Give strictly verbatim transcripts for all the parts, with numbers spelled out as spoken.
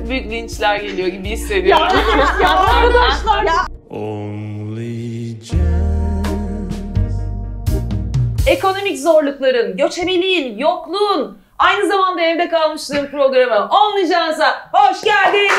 çok büyük linçler geliyor gibi hissediyorum. Ya, ya arkadaşlar ya. Ekonomik zorlukların, göçebeliğin, yokluğun, aynı zamanda evde kalmışlığın programı OnlyJans'a hoş geldiniz.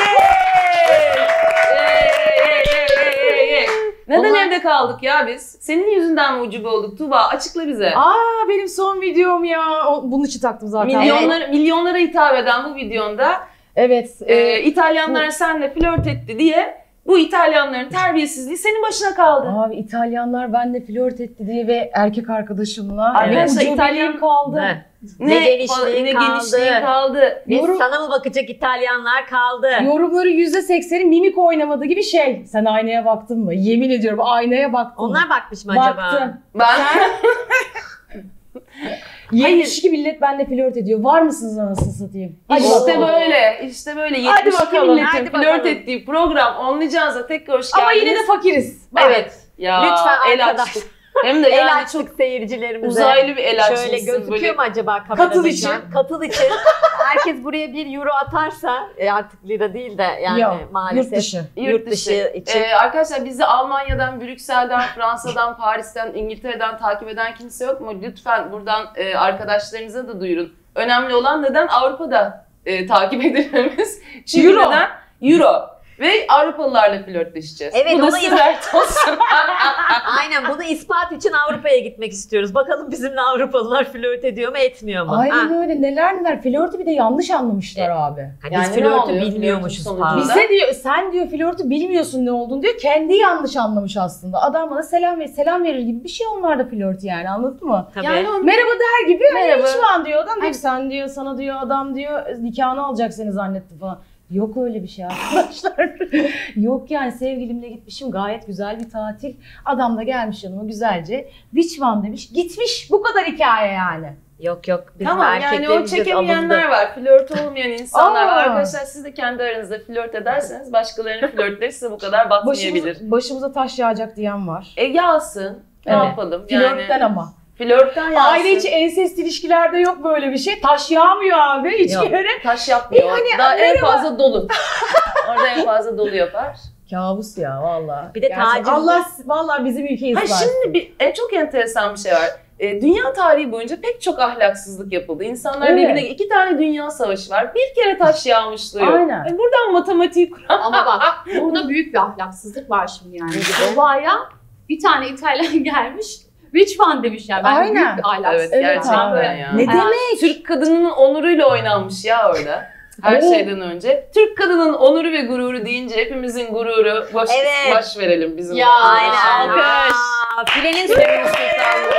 Neden Onlar... evde kaldık ya biz? Senin yüzünden mi ucube olduk Tuğba? Açıkla bize. Aa benim son videom ya. Bunun için taktım zaten. Milyonlar, evet. Milyonlara hitap eden bu videonda evet, e, e, İtalyanlar bu... seninle flört etti diye bu İtalyanların terbiyesizliği senin başına kaldı. Abi İtalyanlar benimle flört etti diye ve erkek arkadaşımla. Arkadaşlar evet. İtalyan kaldı. Ne, ne, ne genişliğin ne kaldı. Genişliğin kaldı. Biz Yorum... sana mı bakacak İtalyanlar kaldı. Yorumları yüzde sekseni mimik oynamadı gibi şey. Sen aynaya baktın mı? Yemin ediyorum aynaya baktım. Onlar bakmış mı acaba? Baktım. Ben... yetmiş iki millet benimle flört ediyor. Var mısınız anasını satayım? Hadi işte bakalım. böyle, işte böyle yetmiş iki milletin flört ettiği program OnlyJans'a tekrar hoş geldiniz. Ama yine de fakiriz. Bak. Evet. Ya, lütfen el arkadaş. açtık. Hem de el yani açtık çok seyircilerimize. Uzaylı bir el açmışsın. Şöyle gözüküyor böyle. mu acaba kamerada? Katıl için. Katıl için. Herkes buraya bir euro atarsa e artık lira değil de yani Yok, maalesef. Yurt dışı. Yurt dışı için. Ee, arkadaşlar bizi Almanya'dan, Brüksel'den, Fransa'dan, Paris'ten, İngiltere'den takip eden kimse yok mu? Lütfen buradan e, arkadaşlarınıza da duyurun. Önemli olan neden Avrupa'da e, takip edilmemiz. Çünkü Euro. neden? Euro. Ve Avrupalılarla flörtleşeceğiz. Evet, bu da sert olsun. Aynen, bunu ispat için Avrupa'ya gitmek istiyoruz. Bakalım bizimle Avrupalılar flört ediyor mu etmiyor mu? Aynen ha. öyle, neler neler. Flörtü bir de yanlış anlamışlar e, abi. Yani biz flörtü bilmiyormuşuz falan. Bize diyor, sen diyor flörtü bilmiyorsun ne olduğunu diyor. Kendi yanlış anlamış aslında. Adam bana selam ver, selam verir gibi bir şey onlar da flört yani, anladın mı? Tabii. Yani merhaba der gibi. Merhaba. Hiç var diyor adam. Diyor, sen diyor, sana diyor adam diyor nikahını alacak seni zannetti falan. Yok öyle bir şey arkadaşlar. Yok yani, sevgilimle gitmişim, gayet güzel bir tatil. Adam da gelmiş yanıma güzelce. Which one demiş, gitmiş, bu kadar hikaye yani. Yok yok. Tamam yani o çekemeyenler var, flört olmayan insanlar var. Arkadaşlar siz de kendi aranızda flört ederseniz başkalarının flörtleri size bu kadar batmayabilir. Başımıza, başımıza taş yağacak diyen var. E yağsın, ne evet. yapalım? Flörtten yani, ama. Flörtten yağsın. Aile içi ensest ilişkilerde yok böyle bir şey. Taş yağmıyor abi hiçbir yere. Taş yapmıyor. E hani, daha en fazla dolu. Orada en fazla dolu yapar. Kabus ya vallahi. Bir de taciz. Allah vallahi bizim ülkeyi ıslah. Şimdi bir, e, çok enteresan bir şey var. E, dünya tarihi boyunca pek çok ahlaksızlık yapıldı. İnsanlar evet. birbirine, iki tane dünya savaşı var. Bir kere taş yağmışlığı yok. Aynen. E, buradan matematiği kuran. Ama bak burada büyük bir ahlaksızlık var şimdi yani. Ova'ya bir tane İtalyan gelmiş. Which one demiş yani. Ben Aynen. büyük bir ahlaksızlık. Evet, gerçekten böyle. Ya. Ne demek? Türk kadınının onuruyla oynanmış ya orada. Her oh. şeyden önce. Türk kadının onuru ve gururu deyince hepimizin gururu boş, evet. baş verelim bizim. Ya aynen. Alkış. Filenin sürümünü sultanlığı.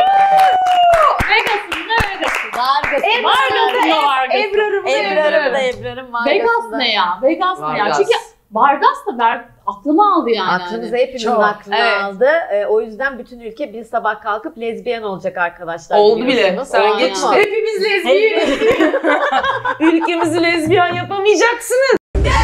Vegas'ın da Vegas'ın. Vargas'ın. Vargas'ın da Vargas'ın. Ebrar'ın da Ebrar'ın da Ebrar'ın Vargas'ın. Vegas ne ya? Vegas ne ya? Çünkü Vargas da ver, aklımı aldı yani. Aklımızı hepimizin aklını evet. aldı. Ee, o yüzden bütün ülke bir sabah kalkıp lezbiyen olacak arkadaşlar. Oldu bile. Sen geç. Hepimiz lezbiyen. Ülkemizi lezbiyen yapamayacaksınız.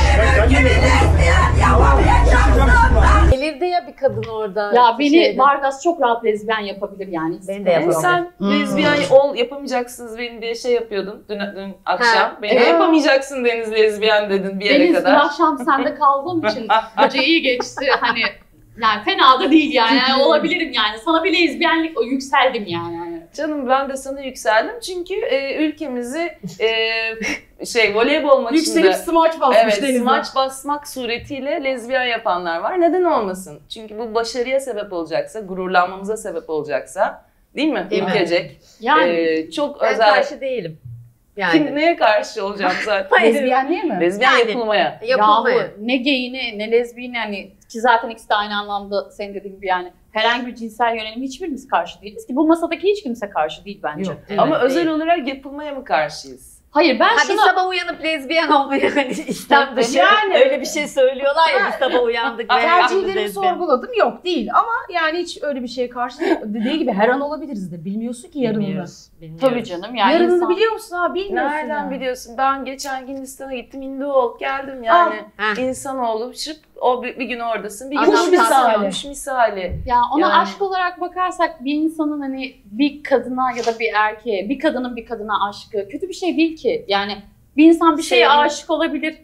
Gelirdi ya bir kadın orada. Ya beni şeyde. Vargas çok rahat lezbiyen yapabilir yani. Beni de yapamam. Sen hmm. lezbiyen ol yapamayacaksınız beni diye şey yapıyordun dün, dün akşam. Ha, beni evet. yapamayacaksın Deniz lezbiyen dedin bir yere Deniz, kadar. Deniz dün akşam sende kaldığım için gece iyi geçti hani. Yani fena da değil yani. yani olabilirim yani. Sana bir lezbiyenlik o yükseldim yani. Canım ben de sana yükseldim çünkü e, ülkemizi e, şey voleybol maçında yükselip smaç basmış evet, Deniz'e. smaç basmak suretiyle lezbiyen yapanlar var. Neden olmasın? Çünkü bu başarıya sebep olacaksa, gururlanmamıza sebep olacaksa, değil mi? Değil Ülkecek. Mi? Yani e, çok ben özel. karşı değilim. Yani. Kim neye karşı olacağım zaten? Lezbiyenliğe mi? Lezbiyen yani, yapılmaya. Yapılmaya. Yahu ne gayine ne lezbiyine hani ki zaten ikisi de aynı anlamda senin dediğin gibi yani herhangi bir cinsel yönelime hiçbirimiz karşı değiliz ki bu masadaki hiç kimse karşı değil bence. Yok, evet, Ama değil. özel olarak yapılmaya mı karşıyız? Hayır ben ha, şunu... Bir sabah uyanıp lezbiyen olmayı hani istem dışı yani, öyle bir şey söylüyorlar ya, bir sabah uyandık ve tercihlerimi sorguladım, yok değil ama yani hiç öyle bir şeye karşı değil. Dediği gibi her an olabiliriz de bilmiyorsun ki yarınını. Bilmiyoruz, bilmiyoruz. Tabii canım yani yarınını insan... biliyor musun ha, bilmiyorsun. Nereden yani. biliyorsun? Ben geçen Hindistan'a gittim, Hindu ol geldim yani. Ah. İnsanoğlu şıp o bir, bir gün oradasın, bir gün Kuş misali. Kuş misali. Ya ona yani. Aşk olarak bakarsak bir insanın hani bir kadına ya da bir erkeğe, bir kadının bir kadına aşkı kötü bir şey değil ki. Yani bir insan bir şeye Sevgi. aşık olabilir.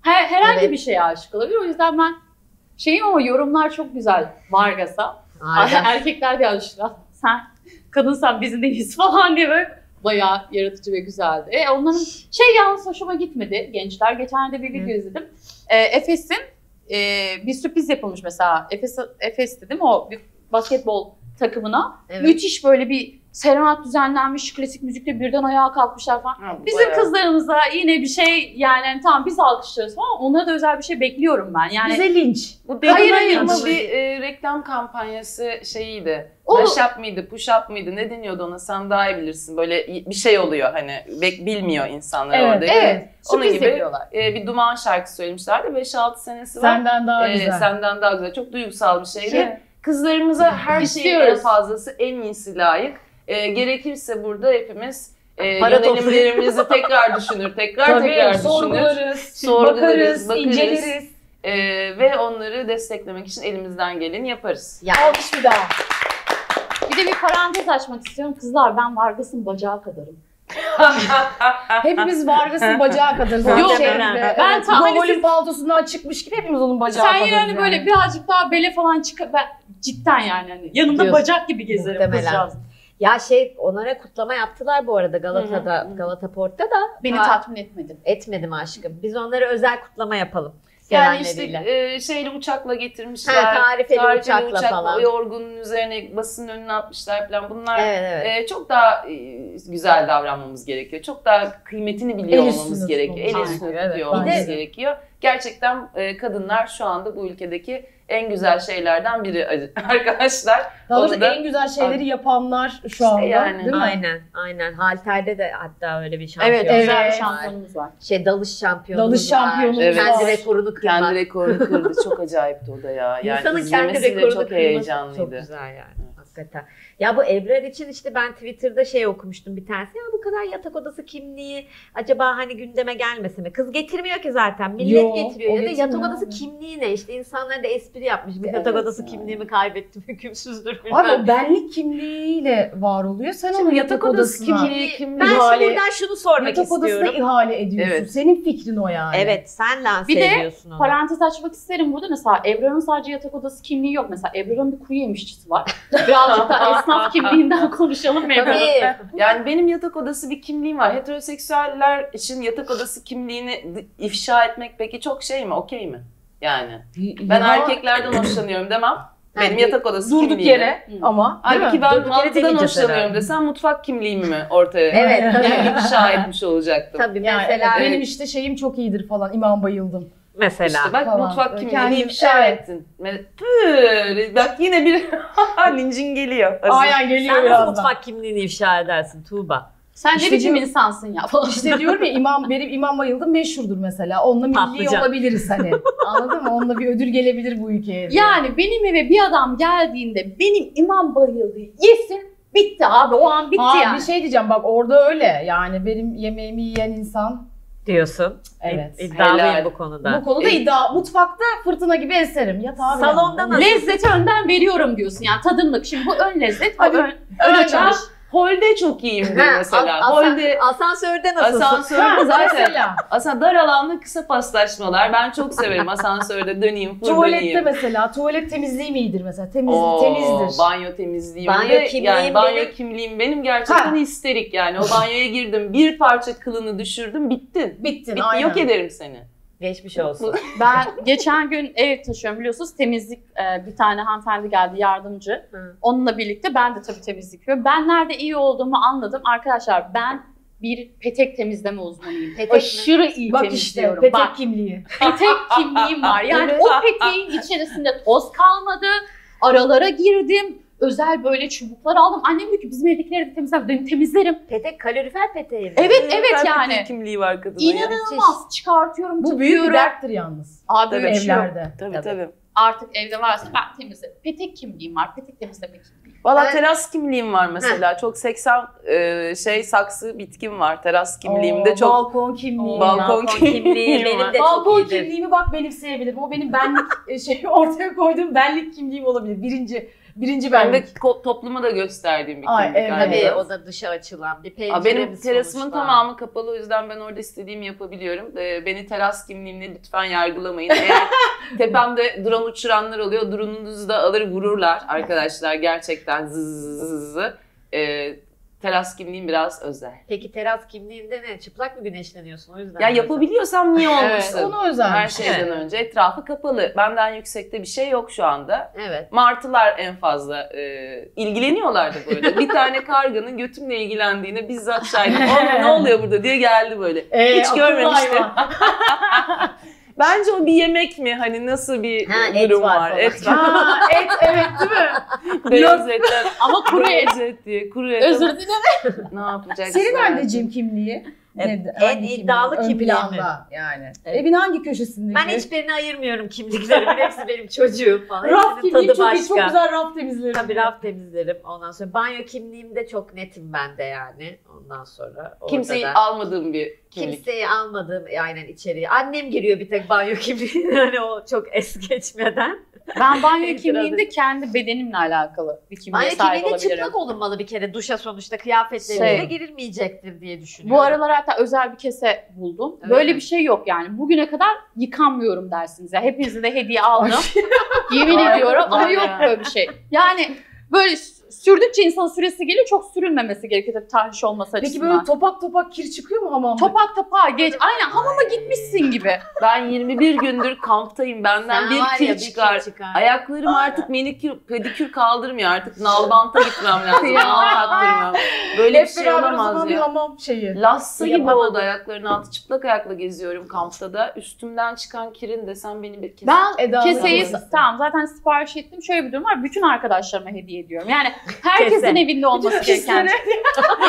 Her, herhangi Evet. bir şeye aşık olabilir. O yüzden ben şeyim ama yorumlar çok güzel Vargas'a. Aynen. Erkekler de alıştılar. Sen kadınsan bizim değiliz falan diye böyle bayağı yaratıcı ve güzeldi. E, onların şey yalnız hoşuma gitmedi gençler. Geçen de bir video izledim. E, Efes'in e, bir sürpriz yapılmış mesela. Efes, Efes'ti değil mi o bir basketbol takımına. Evet. Müthiş böyle bir serenat düzenlenmiş, klasik müzikle birden ayağa kalkmışlar falan. Ha, bu Bizim bayağı- kızlarımıza yine bir şey yani tamam biz alkışlıyoruz falan ama onlara da özel bir şey bekliyorum ben. Yani Bize linç. Bu Hayır, hayır, hayır. ama bir e, reklam kampanyası şeyiydi. O- Mash up mıydı, push up mıydı? Ne deniyordu ona? Sen daha iyi bilirsin. Böyle bir şey oluyor hani. Bek bilmiyor insanlar Evet, orada. evet, Onun sürpriz gibi yapıyorlar. e, bir Duman şarkı söylemişlerdi. beş altı senesi var. Senden daha E, güzel. Senden daha güzel. Çok duygusal bir şeydi. Şey- Kızlarımıza her şeyin en İstiyoruz. fazlası, en iyisi layık. E, gerekirse burada hepimiz e, Para yönelimlerimizi tekrar düşünür, tekrar Tabii, tekrar düşünür. sorgularız, Sorgularız, bakarız, bakarız. inceleriz. E, ve onları desteklemek için elimizden geleni yaparız. Ya, Alkış bir daha. Bir de bir parantez açmak istiyorum. Kızlar ben Vargas'ın bacağı kadarım. Hepimiz Vargas'ın bacağı kadarız. Yok, Şeyde, ben- evet, ben tam- hani Gogol'ün siz- paltosundan çıkmış gibi hepimiz onun bacağı Sen kadarız. yani böyle birazcık daha bele falan çıkar. Ben cidden yani hani yanında Diyorsun. bacak gibi gezerim Muhtemelen. kızcağız. ya şey onlara kutlama yaptılar bu arada Galata'da, Hı hı. Galata Port'ta da. Beni Ta- tatmin etmedi. etmedim aşkım. Biz onlara özel kutlama yapalım. Yani işte Sevenleriyle. e, şeyle uçakla getirmişler. Ha, tarifeli uçakla falan. Yorgunun üzerine basının önüne atmışlar falan. Bunlar Evet evet. e, çok daha e, güzel davranmamız gerekiyor. Çok daha kıymetini biliyor El olmamız üstünde gerekiyor. El tutmamız üstünde gerekiyor, tutuyor evet, olmamız bence de. gerekiyor. Gerçekten e, kadınlar şu anda bu ülkedeki en güzel şeylerden biri arkadaşlar. Daha doğrusu Onu da- en güzel şeyleri yapanlar şu anda. yani. Değil mi? Aynen aynen. Halter'de de hatta öyle bir şampiyon. Evet, güzel Evet. bir şampiyonumuz var. Şey dalış şampiyonumuz Dalış var. şampiyonumuz Evet. Kendi var. rekorunu kırmak. Kendi rekorunu kırdı. Çok acayipti o da ya. Yani İnsanın kendi izlemesi de rekorunu çok kırması heyecanlıydı. çok güzel yani. Hakikaten. Ya bu Ebrar için işte ben Twitter'da şey okumuştum bir tanesi. Ya bu kadar yatak odası kimliği acaba hani gündeme gelmesi mi? Kız getirmiyor ki zaten. Millet Yo, getiriyor. o Ya da yatak getirmiyor odası abi. kimliği ne? İşte insanlar da espri yapmış. Bir Evet yatak odası ya. kimliğimi kaybettim. Hükümsüzdür. Abi bilmem. o benlik kimliğiyle var oluyor. Sen onu yatak odası kimliği, Ben kimliği. şimdi ihale- buradan şunu sormak Yatak odasına istiyorum. ihale ediyorsun. Evet. Senin fikrin o yani. Evet sen lanse Bir de ediyorsun onu. Parantez açmak isterim burada. Mesela Ebrar'ın sadece yatak odası kimliği yok. Mesela Ebrar'ın bir kuru yemişçisi var. Birazcık da esnaf kimliğinden konuşalım mı Ebrar'ın? Tabii. Yani benim yatak odası bir kimliğim var. Heteroseksüeller için yatak odası kimliğini d- ifşa etmek peki çok şey mi? Okey mi? Yani ben Ya, erkeklerden hoşlanıyorum demem. Benim Yani yatak odası durduk kimliğim. yere Hı. ama değil Halbuki mi? ben Durduk yere mantıdan demeyeceğiz hoşlanıyorum herhalde. desem mutfak kimliğimi mi ortaya Evet. yani ifşa etmiş olacaktım. Tabii Yani mesela evet, benim işte şeyim çok iyidir falan. İmam bayıldım. mesela. İşte bak Falan. mutfak Böyle kimliğini kendini ifşa ifşa ettin. Me- Püh, bak yine bir lincin geliyor. Hazır. Aynen geliyor Sen nasıl birazdan. mutfak kimliğini ifşa edersin Tuğba? Sen İşte ne biçim diyor- insansın ya falan. İşte diyorum ya imam, benim imam bayıldım meşhurdur mesela. Onunla milli Patlıcan. olabiliriz hani. Anladın mı? Onunla bir ödül gelebilir bu ülkeye. diye. Yani benim eve bir adam geldiğinde benim imam bayıldı yesin bitti abi o an bitti Aa, yani. bir şey diyeceğim bak orada öyle. Yani benim yemeğimi yiyen insan Diyorsun. evet. İd- İddialıyım Helal. bu konuda. Bu konuda iddia. Mutfakta fırtına gibi eserim. Yat abi. Salonda yani. nasıl? Lezzeti önden veriyorum diyorsun yani tadımlık. Şimdi bu ön lezzet bu Hadi. ön, ön Önden. açılış. Holde çok iyiyimdir Ha, mesela. as- asan- Holde asansörde nasılsın? asansörde Ha, zaten. mesela. Aslında dar alanda kısa paslaşmalar. Ben çok severim asansörde döneyim, Tuvalette fırlanayım. mesela. Tuvalet temizliği mi iyidir mesela? Temiz, Oo, temizdir. banyo temizliğim Banyo ve kimliğim yani banyo benim- kimliğim benim gerçekten Ha. histerik yani. O banyoya girdim, bir parça kılını düşürdüm, bittin. Bittin Bitti, aynen. yok ederim seni. Geçmiş olsun. Ben geçen gün ev taşıyorum biliyorsunuz temizlik e, bir tane hanımefendi geldi yardımcı. Hı. Onunla birlikte ben de tabii temizlik yapıyorum. Ben nerede iyi olduğumu anladım. Arkadaşlar ben bir petek temizleme uzmanıyım. Petek mi? Aşırı iyi Bak işte temizliyorum. petek Bak kimliği. petek kimliğim var. Yani Evet. o peteğin içerisinde toz kalmadı. Aralara girdim. Özel böyle çubuklar aldım. Annem diyor ki bizim evdekileri de temizler. Ben temizlerim. Petek kalorifer peteği mi? Evet evet Kalp yani. peteği kimliği var kadının ya. İnanılmaz. Çıkartıyorum, Bu büyük bir takıyorum. derttir yalnız. Abi öyle bir şey yok. Evlerde. Tabii Tabii. tabii. Artık evde varsa ben temizlerim. Petek kimliğim var. Petek temizleme kimliğim. Valla Ben- teras kimliğim var mesela. Çok seksen e, şey saksı bitkim var. Teras kimliğimde Oo, çok balkon kimliği. balkon kimliği benim var. de çok Balkon iyidir. kimliğimi bak benimseyebilirim. O benim benlik e, şey ortaya koyduğum benlik kimliğim olabilir. Birinci Birinci Ben de benlik. ko- topluma da gösterdiğim bir Ay, kimlik. evet. aynı Tabii zamanda. o da dışa açılan bir Aa, penceremiz benim terasımın sonuçta. tamamı kapalı, o yüzden ben orada istediğimi yapabiliyorum. Ee, beni teras kimliğimle lütfen yargılamayın. Eğer tepemde drone uçuranlar oluyor, drone'unuzu da alır vururlar arkadaşlar, gerçekten zzzz. Ee, teras kimliğim biraz özel. Peki teras kimliğinde ne? Çıplak mı güneşleniyorsun o yüzden? Ya mi? yapabiliyorsam niye olmasın? Onu özel. Her şeyden önce etrafı kapalı. Benden yüksekte bir şey yok şu anda. Evet. Martılar en fazla e, ilgileniyorlardı böyle. Bir tane karganın götümle ilgilendiğine bizzat şahidim. "Oğlum, ne oluyor burada?" diye geldi böyle. Ee, Hiç akıllı görmemiştim. hayvan. Bence o bir yemek mi? Hani nasıl bir Ha, et durum var var? falan. Et var. Ha, et evet değil mi? Beyaz etler. Ama kuru et. Beyaz et diye. Kuru et. Özür ama dilerim. Ne yapacaksın? Senin anneciğim kimliği? En- Ne- en hangi iddialı kimliği? Ön kimliği mi? planda yani. Evet. Evin hangi köşesindeki? Ben hiçbirini ayırmıyorum kimliklerimin. Hepsi benim çocuğum falan. Raf Hepsinin kimliği tadı çok iyi, başka. çok güzel raf temizlerim. Tabii raf temizlerim. Ondan sonra banyo kimliğimde çok netim ben de yani. Ondan sonra orada Kimseyi da. almadığım bir kimlik. Kimseyi almadığım aynen içeriye. Annem giriyor bir tek banyo kimliğine. Hani o çok es geçmeden. Ben banyo Benim kimliğimde kendi bedenimle alakalı bir kimliğe Banyo sahip kimliğinde olabilirim. çıplak olunmalı bir kere. Duşa sonuçta kıyafetleriyle Şey. girilmeyecektir diye düşünüyorum. Bu aralar hatta özel bir kese buldum. Öyle Böyle mi? bir şey yok yani. Bugüne kadar yıkanmıyorum dersiniz. Ya hepinize de hediye aldım. Yemin Ay, ediyorum ama ay yok ya. böyle bir şey. Yani böyle sürdükçe insanın süresi geliyor. Çok sürülmemesi gerekiyor tabii tahriş olması Peki açısından. böyle topak topak kir çıkıyor mu hamamda? Topak topağa geç. Aynen hamama gitmişsin gibi. Ben yirmi bir gündür kamptayım. Benden Sen bir var ya, kil bir çıkar. kil çıkar. Ayaklarım artık manikür, pedikür kaldırmıyor. Artık nalbanta gitmem lazım. Nal taktırmam. Böyle bir Hep şey beraber o zaman olamaz bir ya. hamam şeyi. Lassa gibi Yapamadım. oldu ayaklarının altı. Çıplak ayakla geziyorum kampta da. Üstümden çıkan kirin desem beni bir kesin. Ben Eda'nın keseyi abonesi. tamam zaten sipariş ettim. Şöyle bir durum var. Bütün arkadaşlarıma hediye ediyorum. Yani herkesin Kese. evinde olması gereken. Pisleri.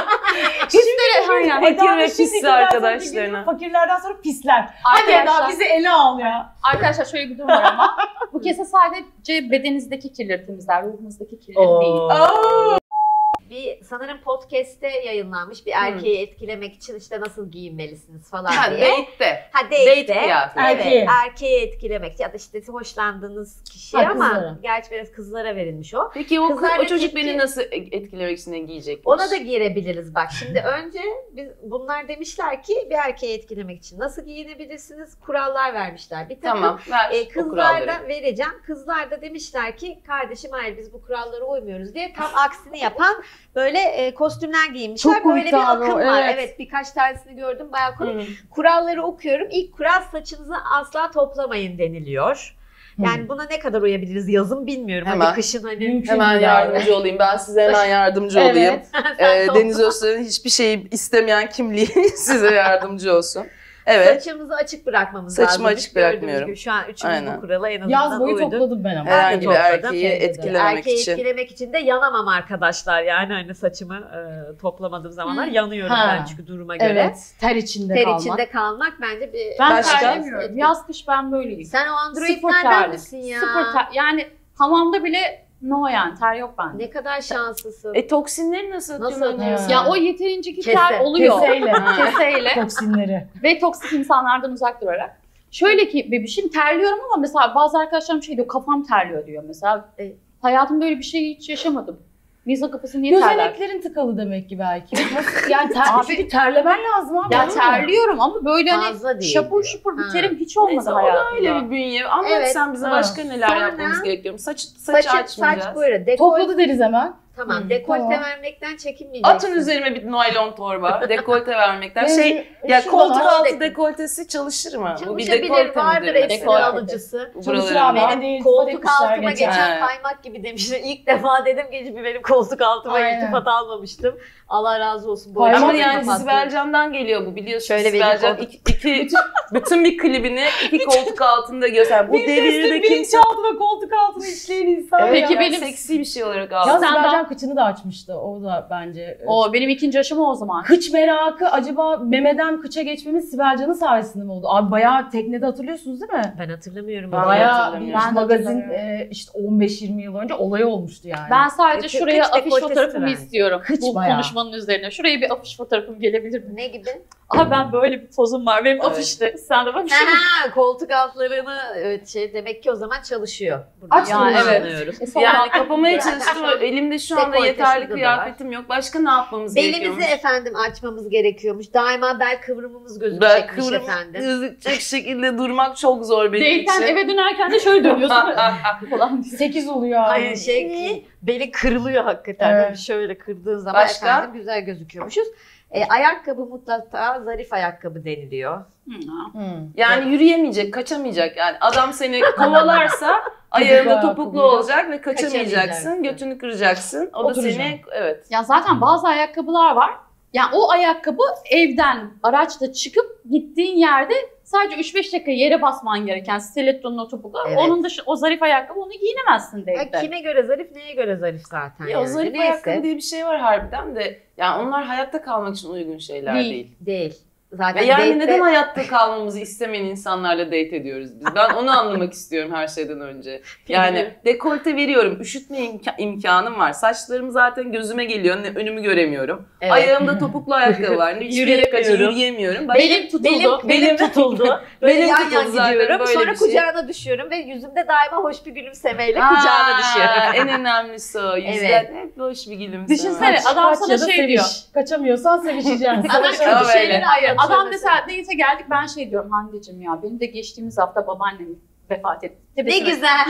Pisleri aynen. Fakir ve Eda'nın pisli şimdikinden sonra arkadaşlarına. bir gün Fakirlerden sonra pisler. Hadi Arkadaşlar- Eda bizi ele al ya. Arkadaşlar şöyle bir durum var ama bu kese sadece bedeninizdeki kirleri temizler, ruhunuzdaki kirleri değil. Aa, Bir sanırım podcast'te yayınlanmış bir erkeği etkilemek için işte nasıl giyinmelisiniz falan Ha, diye. date'te. Ha Date date'te. kıyafeti. Evet, Erkeği. erkeği etkilemek ya da işte hoşlandığınız kişiye Ha, ama kızlara. gerçi biraz kızlara verilmiş o. Peki o, Kızlar o da çocuk tepki- beni nasıl etkilemek için ne giyecekmiş? Ona da girebiliriz bak. Şimdi önce biz bunlar demişler ki bir erkeği etkilemek için nasıl giyinebilirsiniz? Kurallar vermişler. Bir takım Tamam, ver E, o kızlar kuralları. da vereceğim. Kızlar da demişler ki kardeşim hayır biz bu kurallara uymuyoruz diye tam aksini yapan böyle e, kostümler giymişler. Çok böyle bir iddialı, akım var. evet. Evet birkaç tanesini gördüm bayağı komik. Hı. Kuralları okuyorum. İlk kural saçınızı asla toplamayın deniliyor. Yani buna ne kadar uyabiliriz yazın bilmiyorum. Hemen. Hadi kışın hani. Mümkün Hemen değil yardımcı olayım. Ben size hemen yardımcı olayım. Evet. Ee, Topla. Deniz Öztürk'ün hiçbir şeyi istemeyen kimliği size yardımcı olsun. Evet. Saçımızı açık bırakmamız Saçımı lazım. açık Gördüğünüz bırakmıyorum. gibi şu an üçümüz Aynen. bu kurala en azından Yaz boyu uyduk. topladım ben ama. Evet. Herhangi bir topladım. erkeği Şeyde de. etkilememek Erkeği için. etkilemek için de yanamam arkadaşlar. Yani hani saçımı e, toplamadığım zamanlar Hı. yanıyorum Ha. ben çünkü duruma göre. Evet. Ter içinde Ter kalmak. içinde kalmak bence bir... Ben Başka? terlemiyorum. Yaz kış ben böyleyim. Sen o Sıfır androidlerden terli. misin ya? Sıfır ter. Yani hamamda bile no yani ter yok bende. Ne kadar şanslısın. E toksinleri nasıl Nasıl atıyorsun? atıyorsun? Ya o yeterince ki Kese. ter oluyor. Keseyle. Keseyle. Toksinleri. Ve toksik insanlardan uzak durarak. Şöyle ki bebişim terliyorum ama mesela bazı arkadaşlarım şey diyor kafam terliyor diyor mesela. E, Hayatımda öyle bir şey hiç yaşamadım. İnsan kafası niye terler? Gözeneklerin tıkalı demek ki belki. Nasıl? Yani ter, Abi- çünkü terlemen lazım abi. Ya anladın mı? terliyorum ama böyle Fazla hani değil şapur diyor. şupur bir Ha. terim hiç olmadı Neyse, o da hayatımda. öyle bir bünye. Anlat Evet. sen bize Ha. başka neler Sonra- yapmamız gerekiyor. Saç, saç saçı, açmayacağız. saç böyle. Dekolte, Topladı deriz hemen. tamam. Hı, Dekolte tamam. vermekten çekinmeyeceksin. Atın üzerime bir naylon torba. Dekolte vermekten. Benim- şey ya şuralar- koltuk altı Dek- dekoltesi çalışır mı? Bu bir Çalışabilir, dekolte vardır midir? hepsinin Dekolte. alıcısı. Çalışır Buralarında. abi. Benim Hande iltifat koltuk etmişler altıma geçen. geçen He. kaymak gibi demişler. İlk defa dedim ki hiçbir benim koltuk altıma Aynen. iltifat almamıştım. Allah razı olsun. Bu Hayır, Ama açıdan yani kapattım. Sibel Can'dan geliyor bu biliyorsun. Şöyle Sibel benim Can koltuk- iki, iki bütün bir klibini iki koltuk altında göster. Bu Bir devirde destek kimse... bilinçaltı ve koltuk altına işleyen insan. Evet, Peki ya, benim- seksi bir şey olarak Ya aldım. Sen Sibel daha- Can mesela kıçını da açmıştı. O da bence. O benim ikinci aşama o zaman. Kıç merakı acaba memeden kıça geçmemiz Sibel Can'ın sayesinde mi oldu? Abi bayağı teknede hatırlıyorsunuz değil mi? Ben hatırlamıyorum. Ben Bayağı hatırlamıyorum. bir Ben de magazin hatırlamıyorum. e, işte on beş yirmi yıl önce olay olmuştu yani. Ben sadece Kıç- şuraya kıç afiş dekoltesi fotoğrafımı bence. istiyorum. Kıç Bu bayağı. konuşmanın üzerine. Şuraya bir afiş fotoğrafım gelebilir mi? Ne gibi? Abi ben böyle bir pozum var. Benim Evet. afişte. Sen de bak. Ha, koltuk altlarını evet şey demek ki o zaman çalışıyor. Burada Aç yani bunu. Evet. anlıyorum. Yani kapamaya çalıştım. Elimde şu anda Dekolte yeterli şurada da kıyafetim yok. Başka ne yapmamız Belimizi gerekiyormuş? efendim açmamız gerekiyormuş. Daima bel kıvrımımız Ben gözükecekmiş kıvrım efendim. gözükecek şekilde durmak çok zor benim Değilken için. eve dönerken de şöyle dönüyorsun. falan diye. sekiz oluyor abi. Hayır şey beli kırılıyor hakikaten. Evet. Böyle şöyle kırdığın zaman Başka? efendim güzel gözüküyormuşuz. E, ayakkabı mutlaka zarif ayakkabı deniliyor. Hı. Hmm. Yani yürüyemeyecek, kaçamayacak. Yani adam seni kovalarsa ayağında ayakkabıyla. topuklu olacak ve kaçamayacaksın. Kaçamayacaksın. Götünü kıracaksın. O da Oturacaksın. seni evet. Ya zaten bazı ayakkabılar var. Yani o ayakkabı evden araçla çıkıp gittiğin yerde sadece üç beş dakika yere basman gereken stilettonun o topuklar. Evet. Onun dışı o zarif ayakkabı onu giyinemezsin Ya date'de. kime göre zarif, neye göre zarif zaten Ya o yani. zarif Neyse. ayakkabı diye bir şey var harbiden de. Yani onlar hayatta kalmak için uygun şeyler Değil. değil. Değil. Zaten Ve yani date'de- neden hayatta kalmamızı istemeyen insanlarla date ediyoruz biz? Ben onu anlamak istiyorum her şeyden önce. Yani dekolte veriyorum, üşütme imka- imkanım var. Saçlarım zaten gözüme geliyor, ne- önümü göremiyorum. Evet. Ayağımda topuklu ayakkabı var. Hiçbir yere kaçı Yürüyemiyorum. yürüyemiyorum. Başka- Belim tutuldu. Belim, belim tutuldu. Böyle Belim yan tutuldu yan zaten, gidiyorum. böyle Sonra bir şey. kucağına düşüyorum ve yüzümde daima hoş bir gülümsemeyle Aa, kucağına düşüyorum. En önemlisi o. Yüzden Evet. hep boş bir gülümseme. Düşünsene Kaç, adam kaç sana ya da şey seviş. diyor. Kaçamıyorsan sevişeceksin. Adam Ama kötü öyle. şeyleri ayır. Adam Şöyle mesela date'e geldik ben şey diyorum Hande'cim ya benim de geçtiğimiz hafta babaannem vefat etti. Ne Tebessüm et. güzel.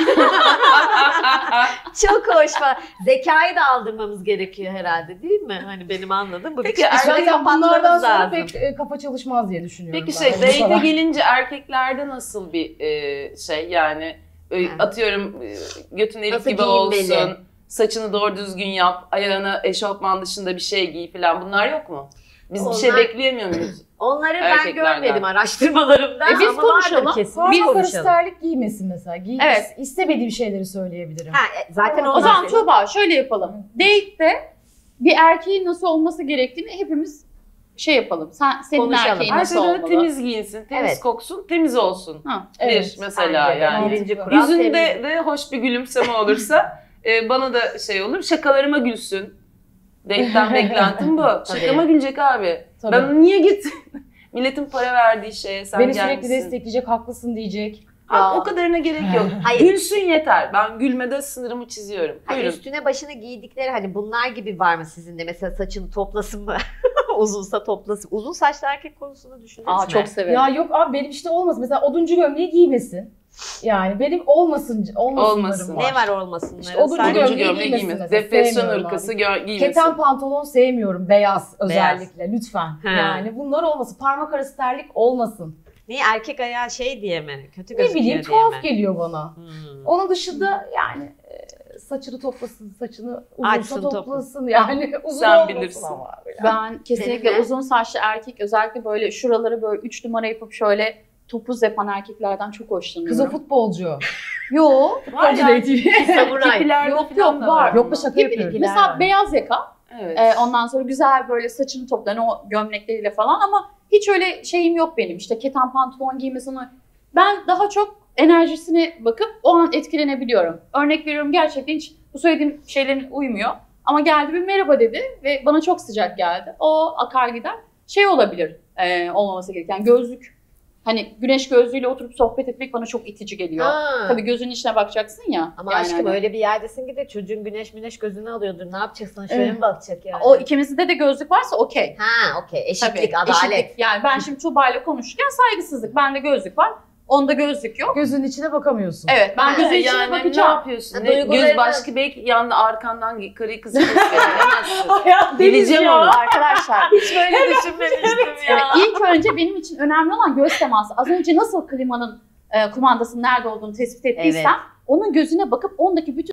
Çok hoş falan. Zekayı da aldırmamız gerekiyor herhalde değil mi? Hani benim anladığım bu. Peki, Bir erkek şöyle Zaten bunlardan kapatmamız sonra lazım. pek e, kafa çalışmaz diye düşünüyorum. Peki ben. şey, Bu date'e falan. gelince erkeklerde nasıl bir e, şey yani e, Ha. atıyorum e, götün erik Nasıl gibi giyinmeli? olsun, saçını doğru düzgün yap, ayağına eşofman dışında bir şey giy falan bunlar yok mu? Biz bir şey Onlar- bekleyemiyor muyuz? Onları ben Erkeklerden. görmedim araştırmalarımda. E biz ama konuşalım. vardır kesin. Parmak Biz arası konuşalım. terlik giymesin mesela. Giy, Evet. istemediğim şeyleri söyleyebilirim. Ha, e, zaten O O zaman onlar- Tuğba şöyle yapalım. Date'de bir erkeğin nasıl olması gerektiğini hepimiz şey yapalım. Sen, senin Konuşalım. erkeğin Her nasıl şeyden olmalı? temiz giyinsin, temiz Evet. koksun, temiz olsun. Ha. Evet, Bir mesela bence de. yani. Birinci Mantıklı. kural Yüzünde temiz. de hoş bir gülümseme olursa e, bana da şey olur, şakalarıma gülsün. Date'den beklentim bu. Şakama gülecek abi. Tabii. Ben niye git? Milletin para verdiği şeye sen Beni gelmişsin. sürekli destekleyecek, haklısın diyecek. Abi, o kadarına gerek yok. Hayır. Gülsün yeter. Ben gülmede sınırımı çiziyorum. Hani Buyurun. üstüne başına giydikleri hani bunlar gibi var mı sizin de? Mesela saçını toplasın mı? Uzunsa toplasın. Uzun saçlı erkek konusunu düşündünüz Aa mü? çok severim. Ya yok abi benim işte olmasın. Mesela oduncu gömleği giymesin. Yani benim olmasın, olmasınlarım Olmasın. var. Ne var olmasınları? İşte oduncu Sadece- Oduncu gömleği gömleği giymesin giymesin. mesela, Depresyon sevmiyorum ırkası abi. gö- giymesin. Keten pantolon sevmiyorum. Beyaz özellikle lütfen. He. Yani bunlar olmasın. Parmak arası terlik olmasın. Niye erkek ayağı şey diye mi? Kötü Ne gözüküyor bileyim diye tuhaf mi? geliyor bana. Hmm. Onun dışında yani e, saçını toplasın, saçını uzunsa Açsın, toplasın. Yani uzun Sen olmasın bilirsin. ama. Ben kesinlikle Senin ne? uzun saçlı erkek özellikle böyle şuraları böyle üç numara yapıp şöyle topuz yapan erkeklerden çok hoşlanıyorum. Kız o futbolcu. Yo. Var Futbolcu ya. değil. Samuray. Tipilerde Yok, falan yok, da var. Yok mu şaka Gibi- yapıyorum. Mesela var. beyaz yaka. Evet. Ee, ondan sonra güzel böyle saçını toplayan o gömlekleriyle falan ama hiç öyle şeyim yok benim. İşte keten pantolon giymesini. Ben daha çok enerjisine bakıp o an etkilenebiliyorum. Örnek veriyorum gerçekten hiç bu söylediğim şeylerin uymuyor. Ama geldi bir merhaba dedi ve bana çok sıcak geldi. O akar gider. Şey olabilir e, olmaması gereken gözlük. Hani güneş gözlüğüyle oturup sohbet etmek bana çok itici geliyor. Ha. Tabii gözünün içine bakacaksın ya. Ama yani aşkım hani. öyle bir yerdesin ki de çocuğun güneş güneş gözünü alıyordur. Ne yapacaksın? Şöyle Evet. mi bakacak yani? O ikimizde de gözlük varsa okey. Ha okey. Eşitlik, Tabii, adalet. eşitlik. Yani ben şimdi Tuğba ile konuşurken saygısızlık. Bende gözlük var. Onda gözlük yok. Gözünün içine bakamıyorsun. Evet ben Ha, gözün içine yani ne bakacağım. yapıyorsun? Ha, Ne, duygularını- göz başka belki yanında arkandan karıyı kızı kesmeyemezsin. Ya Bileceğim ya. onu. Arkadaşlar Hiç böyle düşünmemiştim ya. ilk önce benim için önemli olan göz teması. Az önce nasıl klimanın e, kumandasının nerede olduğunu tespit ettiysem Evet. onun gözüne bakıp ondaki bütün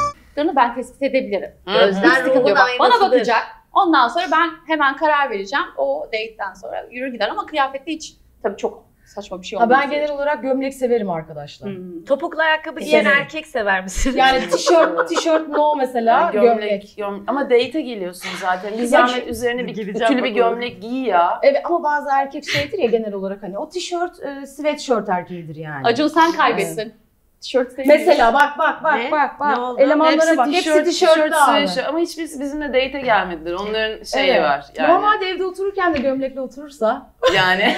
ben tespit edebilirim. Gözler Hiç sıkıntı ruhun yok. Bak, bana aynasıdır. bakacak. Ondan sonra ben hemen karar vereceğim. O date'den sonra yürür gider ama kıyafette hiç tabii çok saçma bir şey Ha, olmaz. ben genel olarak gömlek severim arkadaşlar. Hmm. Topuklu ayakkabı giyen Severim. erkek sever misin? Yani tişört, tişört no mesela, Yani gömlek. gömlek, gömlek. Ama date'e geliyorsun zaten. Bir Ya zahmet şu- üzerine bir Gireceğim ütülü bir bakalım. gömlek giy ya. Evet ama bazı erkek şeydir ya genel olarak hani o tişört e, sweatshirt erkeğidir yani. Acun sen kaybettin. Tişört sevmiyor. Mesela bak bak bak Ne? bak bak. Ne oldu? Elemanlara bak. tişört, Hepsi tişörtlü abi. sweatshirt. Ama hiçbirisi bizimle date'e gelmediler. Onların şeyi Evet. var yani. Normalde evde otururken de gömlekle oturursa Yani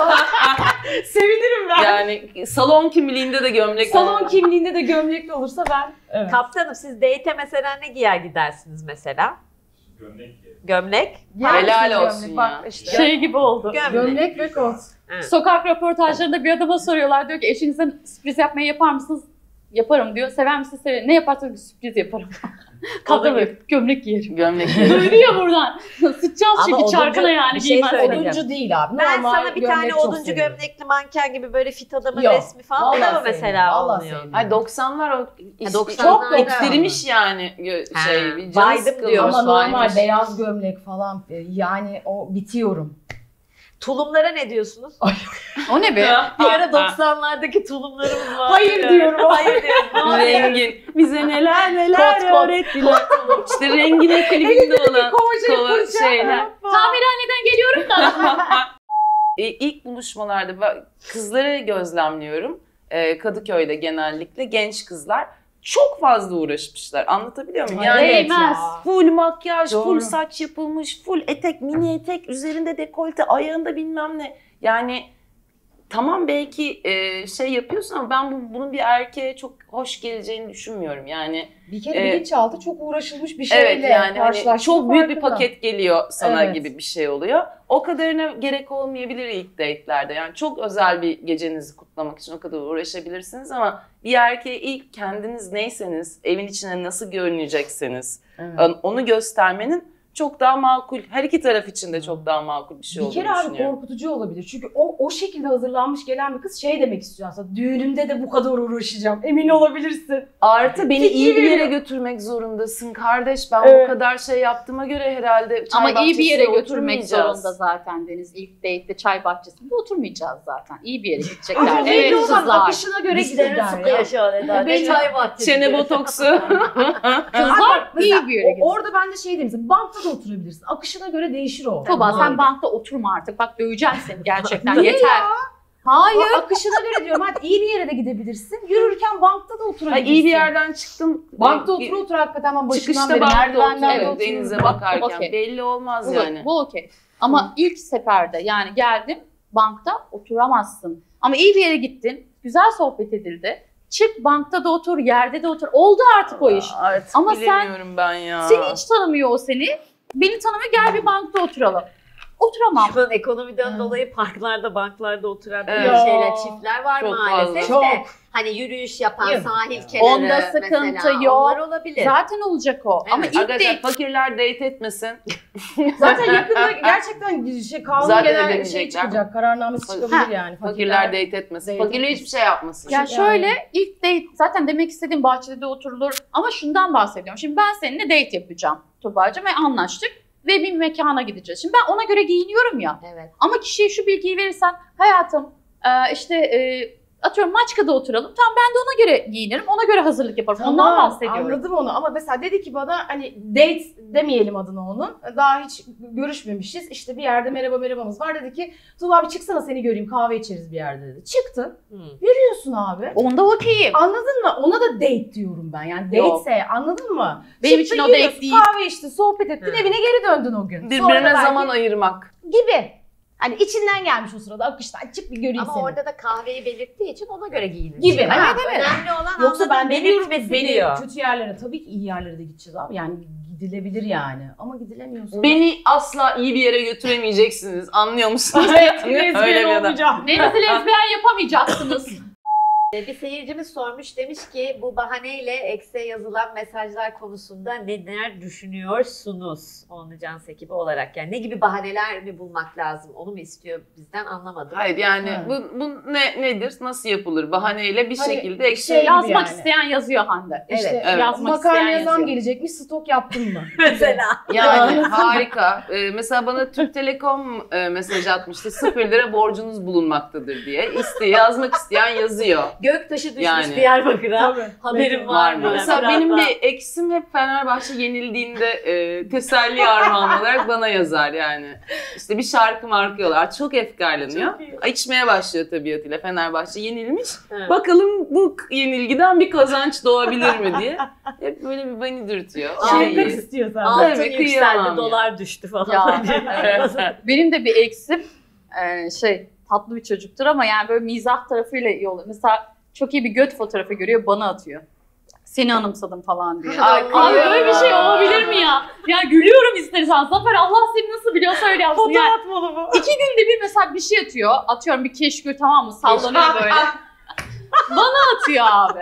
sevinirim ben. yani salon kimliğinde de gömlek. Salon kimliğinde de gömlekli olursa ben. Evet. Kaptanım siz date'e mesela ne giyer gidersiniz mesela? Gömlek giyerim. Gömlek. Helal Gömlek, olsun ya. Bak işte. Şey gibi oldu. Gömlek. Gömlek ve kot. Sokak röportajlarında bir adama soruyorlar. Diyor ki eşinize sürpriz yapmayı yapar mısınız? Yaparım diyor. Sever misiniz? Severim. Ne yaparsanız sürpriz yaparım. Kadın böyle gömlek giyerim. Gömlek. Duyuyor buradan. Sıçacağız Ama çünkü oduncu- çarkına yani bir şey giymezsen. söyleyeceğim. Oduncu değil abi. Ben Normal sana bir gömlek tane çok oduncu severim. gömlekli manken gibi böyle fit adamın Yok. resmi falan o da Vallahi mı sevmiyorum, mesela vallahi olmuyor? sevmiyorum. Ay doksanlar o is- doksanlar çok da ektirmiş yani gö- Ha, şey. Bir canı baydım sıkılmış, diyor. Ama normal baymış. beyaz gömlek falan e, yani o bitiyorum. Tulumlara ne diyorsunuz? O ne be? Bir ara doksanlardaki tulumlarımız var. Hayır diyorum. Hayır diyorum. Ne oluyor? Rengin. Bize neler neler Kot, kot. öğrettiler. İşte rengine klibinde olan Kovacak kova fırça. şeyler. Tamirhaneden geliyorum da. E, ilk buluşmalarda ben kızları gözlemliyorum. E, Kadıköy'de genellikle genç kızlar çok fazla uğraşmışlar. Anlatabiliyor muyum? Yani Evet Değmez. ya. full makyaj, Doğru. full saç yapılmış, full etek, mini etek, üzerinde dekolte, ayağında bilmem ne. Yani tamam belki e, şey yapıyorsun ama ben bu, bunun bir erkeğe çok hoş geleceğini düşünmüyorum. Yani Bir kere Evet. bilinçaltı çok uğraşılmış bir şeyle evet yani hani karşılaştığım çok büyük bir farkında. paket geliyor sana Evet. gibi bir şey oluyor. O kadarına gerek olmayabilir ilk date'lerde. Yani çok özel bir gecenizi kutlamak için o kadar uğraşabilirsiniz ama bir erkeğe ilk kendiniz neyseniz, evin içine nasıl görünecekseniz Evet. onu göstermenin çok daha makul, her iki taraf için de çok daha makul bir şey Bir olduğunu kere abi düşünüyorum. korkutucu olabilir. Çünkü o o şekilde hazırlanmış gelen bir kız şey demek istiyor aslında. Düğünümde de bu kadar uğraşacağım. Emin olabilirsin. Artı beni Fikir iyi bir yere veriyor. götürmek zorundasın kardeş. Ben Evet. bu kadar şey yaptığıma göre herhalde çay Ama iyi bir yere bahçesinde götürmek oturmayacağız. zorunda zaten Deniz. İlk date'de çay bahçesinde oturmayacağız zaten. İyi bir yere gidecekler. Ama Evet belli olan kızlar. akışına göre Dişlerini giderler sıkıyor ya. şu an Eda. Belli- Çay bahçesi. Çene botoksu. Kızlar Mesela iyi bir yere o- gitsin. Orada ben de şey diyeyim mesela bankta da oturabilirsin. Akışına göre değişir o. Tuba sen Hayır. bankta oturma artık. Bak döveceğim seni gerçekten. Niye Yeter. Hayır. O akışına göre diyorum. Hadi iyi bir yere de gidebilirsin. Yürürken bankta da Ha, oturabilirsin. iyi bir yerden çıktım. Bankta Ee, otur otur hakikaten ben başından Çıkışta beri bankta merdivenden de oturuyorum oturuyorum. denize Bak- bakarken. okey. Belli olmaz Bu, yani. bu okey. Ama ilk seferde yani geldim bankta oturamazsın. Ama iyi bir yere gittin. Güzel sohbet edildi. Çık bankta da otur, yerde de otur. Oldu artık o iş. Artık Ama sen- bilemiyorum ben ya. Seni hiç tanımıyor o seni. Beni tanımıyor, gel bir bankta oturalım. Oturamam. Şu an ekonomiden Hmm. dolayı parklarda, banklarda oturan Evet. böyle şeyler, çiftler var Çok maalesef fazla. de. Hani yürüyüş yapan, Yok. sahil kenarı Onda sıkıntı mesela, yok. onlar olabilir. Zaten olacak o. Ama Evet. ilk Arkadaşlar date fakirler date etmesin. Zaten yakında gerçekten şey kanun Zaten genel şey edemeyecekler. çıkacak. Kararnamesi çıkabilir Ha. yani. Fakirler date etmesin. Date Fakirler hiçbir şey yapmasın. Ya Yani. şöyle ilk date zaten demek istediğim bahçede de oturulur ama şundan bahsediyorum. Şimdi ben seninle date yapacağım Tuğba'cığım ve anlaştık ve bir mekana gideceğiz. Şimdi ben ona göre giyiniyorum ya Evet. ama kişiye şu bilgiyi verirsen hayatım e, işte e, atıyorum Maçka'da oturalım. Tamam ben de ona göre giyinirim ona göre hazırlık yaparım ondan Tamam, bahsediyorum. anladım onu ama mesela dedi ki bana hani date demeyelim adına onun. Daha hiç görüşmemişiz. İşte bir yerde merhaba merhabamız var. Dedi ki Tuğba bir çıksana seni göreyim kahve içeriz bir yerde dedi. Çıktı. Hı. Yürüyorsun abi. Onda okeyim. Anladın mı? Ona da date diyorum ben. Yani Yok. datese anladın mı? Benim Çıktın, için o date yürüyorsun, değil. Kahve içtin, sohbet ettin, Hı. evine geri döndün o gün. Sonra Birbirine belki zaman ayırmak. gibi. Hani içinden gelmiş o sırada akıştan çık bir göreyim Ama seni. orada da kahveyi belirttiği için ona göre giyinir. Gibi. Evet, Ha, evet. Önemli olan Yoksa ben anladığın demiyorum belirtmesi beni diyor. kötü yerlere tabii ki iyi yerlere de gideceğiz abi. Yani gidilebilir yani. Ama gidilemiyorsa. Beni asla iyi bir yere götüremeyeceksiniz. Anlıyor musunuz? Evet, Öyle lezbiyen bir adam. olmayacağım. Deniz'i lezbiyen yapamayacaksınız. Bir seyircimiz sormuş, demiş ki bu bahaneyle X'e yazılan mesajlar konusunda neler düşünüyorsunuz OnlyCans ekibi olarak? Yani ne gibi bahaneler mi bulmak lazım? Onu mu istiyor bizden, anlamadım. Hayır yani Ha. bu, bu ne nedir? Nasıl yapılır? Bahaneyle bir Hani şekilde şey ekşi. yaz- Yazmak yani. isteyen yazıyor Hande. İşte Evet. Yazmak makarna isteyen yazan yazıyor. gelecekmiş, stok yaptın mı? Mesela. Yani harika. Ee, mesela bana Türk Telekom e, mesaj atmıştı. Sıfır lira borcunuz bulunmaktadır diye. İste, yazmak isteyen yazıyor. Göktaşı düşmüş Yani. Diyarbakır'a. Tabii. Haberim var Var mı? mı? Mesela Biraz benim daha. bir eksim hep Fenerbahçe yenildiğinde e, teselli armağan olarak bana yazar yani. İşte bir şarkı marka yollar. Çok efkarlanıyor. İçmeye başlıyor tabiatıyla. Fenerbahçe yenilmiş. Evet. Bakalım bu k- yenilgiden bir kazanç doğabilir mi diye. Hep böyle bir beni dürtüyor. Şefkat Ay. istiyor senden. Altın Evet, yükseldi, kıyamam ya. dolar düştü falan. Ya, evet. Benim de bir eksim e, şey tatlı bir çocuktur ama yani böyle mizah tarafıyla iyi oluyor. Mesela çok iyi bir göt fotoğrafı görüyor, bana atıyor. Seni anımsadım falan diye. Ay, Abi kıyamam. böyle bir şey olabilir mi ya? Ya gülüyorum istersen. Zafer Allah seni nasıl biliyorsa öyle yapsın. Yani atmalı bu. iki günde bir mesela bir şey atıyor. Atıyorum bir keşkül, tamam mı? Sallanıyor böyle. Bana atıyor abi.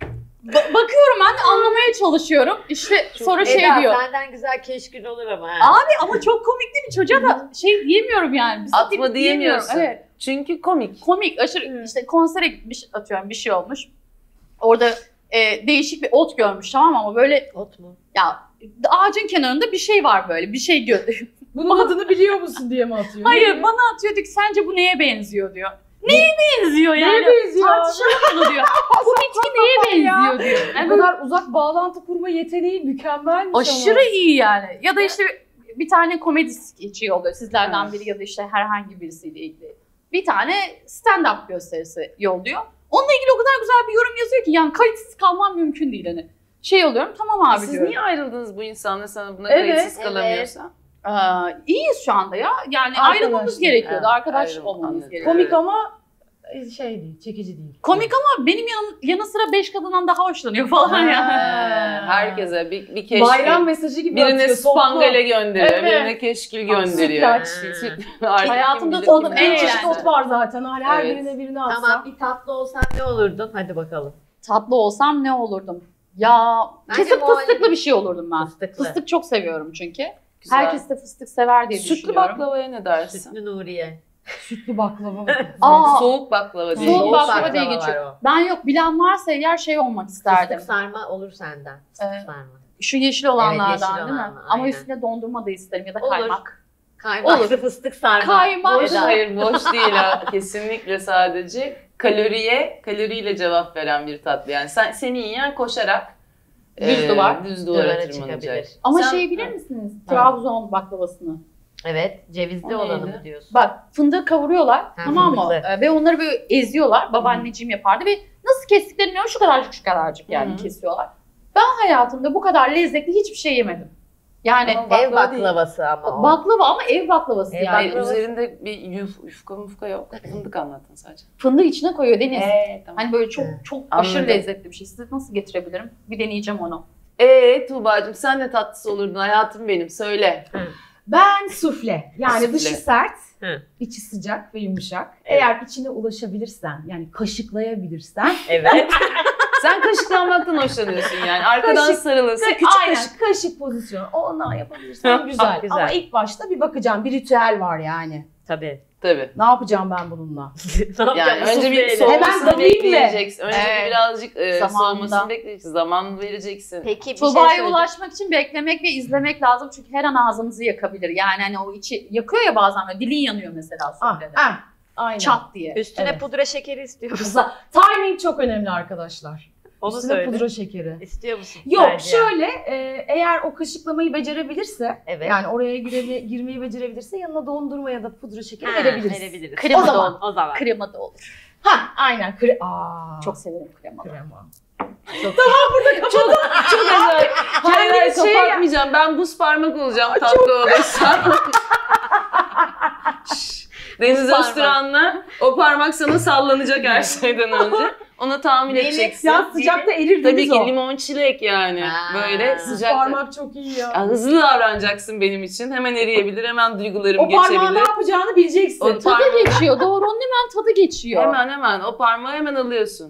Ba- bakıyorum ben de anlamaya çalışıyorum. İşte sonra şey Eda, diyor. senden güzel keşkül olur ama. ha. Abi ama çok komik değil mi? Çocuğa da şey diyemiyorum yani. Bir Atma tip diyemiyorsun. Evet. Çünkü komik. Komik, aşırı işte konsere gitmiş, atıyorum bir şey olmuş. Orada e, değişik bir ot görmüş, tamam mı? Ama böyle Ot mu? ya ağacın kenarında bir şey var böyle. Bir şey gör. Bunun adını biliyor musun diye mi atıyor? Hayır, bana atıyor, diyor ki sence bu neye benziyor diyor. Neye benziyor yani? Neye benziyor abi? Tartışalım bunu diyor. Bu bitki neye benziyor diyor. Bu Yani böyle kadar uzak bağlantı kurma yeteneği mükemmelmiş ama. aşırı iyi yani. Ya da işte bir tane komedi skeci oluyor. Sizlerden Evet. biri ya da işte herhangi birisiyle ilgili. Bir tane stand-up gösterisi yolluyor. Onunla ilgili o kadar güzel bir yorum yazıyor ki yani kayıtsız kalmam mümkün değil hani. Şey oluyorum, tamam abi Siz diyorum. niye ayrıldınız bu insanla, sana buna Evet, kayıtsız evet. kalamıyorsa? Ee, iyiyiz şu anda ya. Yani Arkadaş ayrılmamız değil. gerekiyordu. Evet, Arkadaş ayrılma, olmamız anladım. gerekiyordu. Komik ama şey değil, çekici değil. Komik ama benim yanım, yanı sıra beş kadından daha hoşlanıyor falan ya. Ee, herkese bir, bir keşkül. Bayram mesajı gibi Birine atıyor. toplu. spangale gönderiyor, Evet. birine keşkül gönderiyor. Sütlaç. Artık Hayatımda kim bilir tanıdığım kimler en var. Bir çeşit eğlenceli. ot var zaten. Hani her Evet. birine birini atsa. Tamam, bir tatlı olsan ne olurdun? Hadi bakalım. Tatlı olsam ne olurdum? Ya Bence kesin muhallebi- fıstıklı bir şey olurdum ben. Fıstıklı. Fıstık çok seviyorum çünkü. Güzel. Herkes de fıstık sever diye Sütlü düşünüyorum. baklavaya ne dersin? Sütlü Nuriye. Sütlü baklava. Aa, Soğuk baklava değil. Soğuk Soğuk baklava baklava diye var geçiyor. o. Ben yok, bilen varsa eğer şey olmak isterdim. Fıstık sarma olur senden. Fıstık Evet. sarma. Şu yeşil olanlardan yeşil değil mi? olanlar, Ama aynen. üstüne dondurma da isterim ya da Olur. kaymak. Kaymaklı fıstık sarma. Kaymak. Boş, Eda. hayır boş değil ha. Kesinlikle sadece kaloriye, kaloriyle cevap veren bir tatlı. Yani sen, seni yiyen koşarak Düz e, duvar. düz duvara Duvara tırmanacak. çıkabilir. Ama Sen- şeyi bilir misiniz? Ha. Trabzon baklavasını. Evet, cevizli O olanı neydi? mı diyorsun? Bak fındığı kavuruyorlar, tamam mı? fındıklı. Ee, ve onları böyle eziyorlar. Babaanneciğim yapardı ve nasıl kestiklerini bilmiyorum, şu kadarcık şu kadarcık yani Hı hı. kesiyorlar. Ben hayatımda bu kadar lezzetli hiçbir şey yemedim. Yani Ama Ev baklava değil. baklavası ama o. baklava ama ev baklavası Ev yani. Hayır, baklavası. üzerinde bir yuf, yufka mufka yok. Fındık anlattın sadece. Fındığı içine koyuyor Deniz. Ee, tamam. Hani böyle çok Evet. çok Anladım. aşırı lezzetli bir şey. Size nasıl getirebilirim? Bir deneyeceğim onu. Ee Tuğba'cığım sen ne tatlısı olurdun hayatım benim, söyle. Ben sufle. Yani Sufle. dışı sert, Hı. içi sıcak ve yumuşak. Evet. Eğer içine ulaşabilirsen, yani kaşıklayabilirsen. Evet. Sen kaşıklanmaktan hoşlanıyorsun yani. Arkadan Kaşık- sarılırsın. Küçük Küçük kaşık, kaşık pozisyonu. Ondan yapabilirsen güzel. Güzel. Ama ilk başta bir bakacağım. Bir ritüel var yani. Tabii. Tabii. Ne yapacağım ben bununla? Ne Yani yapacağım? önce bir Sufleyle. soğumasını Hemen dalayım mı? bekleyeceksin. Önce Evet. bir birazcık e, Zamanında. soğumasını bekleyeceksin. Zaman vereceksin. Peki bir şey Tuğba'ya söyleyeceğim. ulaşmak için beklemek ve izlemek lazım çünkü her an ağzınızı yakabilir. Yani hani o içi yakıyor ya bazen böyle dilin yanıyor mesela Ah, suflede. ah, aynen. Çat diye. Üstüne Evet. pudra şekeri istiyor musun? Za- Timing çok önemli arkadaşlar. Onu Üstüne söyle. pudra şekeri. İstiyor musun? Yok Tercihen? şöyle e, eğer o kaşıklamayı becerebilirse Evet. yani oraya gire, girmeyi becerebilirse yanına dondurma ya da pudra şekeri Ha, verebiliriz. verebiliriz. Krema O da zaman. olur. O zaman. Krema da olur. Ha aynen. Kre Aa, Çok severim krema. krema. Çok güzel. Hayır hayır Kendimi şey ya- kapatmayacağım. Ben buz parmak olacağım tatlı olursa. Şşş. Deniz parmak. Öztürk'le o parmak sana sallanacak her şeyden önce. Ona tahammül Neyle? edeceksin. Ya sıcakta erir Tabii Deniz ki o. limon çilek yani. Ha. Böyle Buz sıcak. parmak çok iyi ya. Ya, hızlı davranacaksın benim için. Hemen eriyebilir, hemen duygularım O parmağın ne geçebilir. yapacağını bileceksin. O Tadı parmağı- geçiyor. Doğru, onun hemen tadı geçiyor. Hemen hemen o parmağı hemen alıyorsun. Hmm.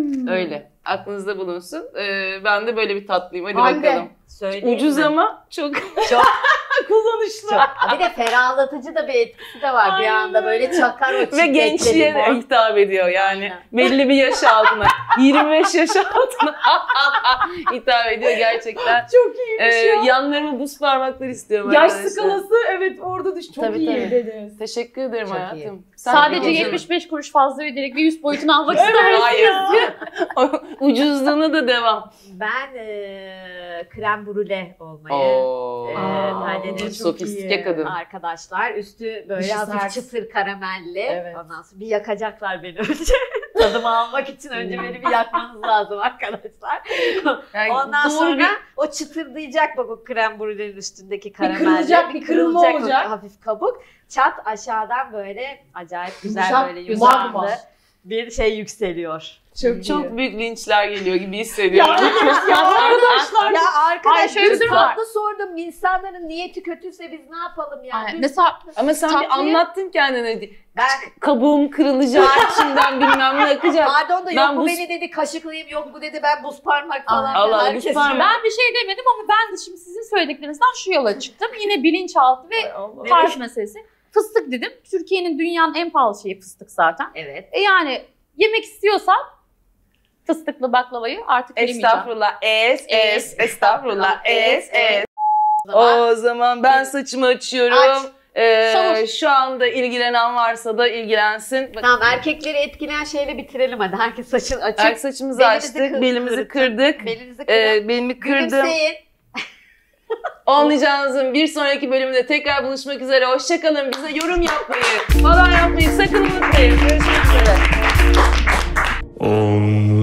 Hmm. Öyle. Aklınızda bulunsun. Ee, ben de böyle bir tatlıyım. Hadi Hande. bakalım. Söyleyeyim Ucuz mi? ama çok Çok, Kullanışlı. çok. Bir de ferahlatıcı da bir etkisi de var. Bir anda böyle çakar o ve çiftlikleri gençliğe de bu. hitap ediyor yani. Aynen. Belli bir yaş altına. yirmi beş yaş altına hitap ediyor gerçekten. Çok iyiymiş Ee, ya. yanlarıma buz parmakları istiyorum Yaş arkadaşlar. skalası evet orada düş. Çok Tabii, iyi tabii. dediniz. Teşekkür ederim Çok hayatım. Sadece de yetmiş beş kuruş fazla öderek bir üst boyutunu almak ister Hayır. misiniz? Ucuzluğuna da devam. Ben e, krem brûle olmayı Oo. e, Aa, tercih ederim. çok Sofistike iyi. kadın. Arkadaşlar üstü böyle Dışı hafif sert. çıtır karamelli. Evet. Ondan sonra bir yakacaklar beni önce. Tadımı almak için önce beni bir yakmanız lazım arkadaşlar. Yani Ondan doğru sonra bir- o çıtırdayacak bak o krem brûlenin üstündeki karamelli. kırılacak, bir kırılma kırılacak o olacak. hafif kabuk. Çat aşağıdan böyle acayip güzel Yumuşak, böyle güzel yumuşaklı magma. bir şey yükseliyor. Çok, Çok büyük linçler geliyor gibi hissediyorum. ya arkadaşlar. Ya arkadaş Hayır, şöyle bir çok durum var. tatlı sordum. İnsanların niyeti kötüyse biz ne yapalım ya? Yani Biz- mesela Ama sen bir Tatlıyı- anlattın kendine. ben Kabuğum kırılacak, içimden bilmem ne akacak. pardon da yok Ben bu buz- beni dedi kaşıklayayım, yok bu dedi ben buz parmak falan. Allah Allah, Herkes buz parmak. ben bir şey demedim ama ben de şimdi sizin söylediklerinizden şu yola çıktım. Yine bilinçaltı ve Ne- tarz meselesi. Fıstık dedim. Türkiye'nin dünyanın en pahalı şeyi fıstık zaten. Evet. E yani yemek istiyorsan fıstıklı baklavayı artık yemeyeceğim. Estağfurullah. Es, es, estağfurullah. Es, es. O O zaman ben saçımı açıyorum. Aç. Ee, Savur. şu anda ilgilenen varsa da ilgilensin. Bak, Tamam, erkekleri etkileyen şeyle bitirelim hadi. Herkes saçını açıp ayak saçımızı belinizi açtık, kır- belimizi kırıp- kırdık. belinizi kırıp Ee, belimi kırdım. gülümseyin. Anlayacağınızın bir sonraki bölümde tekrar buluşmak üzere. Hoşçakalın. Bize yorum yapmayı falan yapmayı sakın unutmayın. Görüşmek üzere. Om